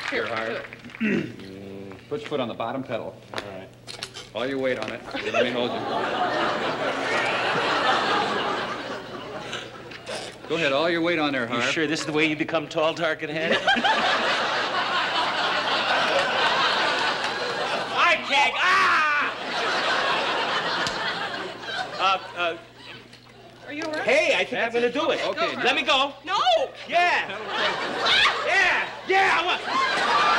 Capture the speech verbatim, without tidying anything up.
Here, Harv. Put your foot on the bottom pedal. All right. All your weight on it. Let me hold you. Go ahead, all your weight on there, Harv. You sure this is the way you become tall, dark, and handsome? I can't. Ah! Uh, uh. Are you all right? Hey, I think I'm gonna do it. Okay. Let me go. No! Yeah. Yeah. Yeah. I want.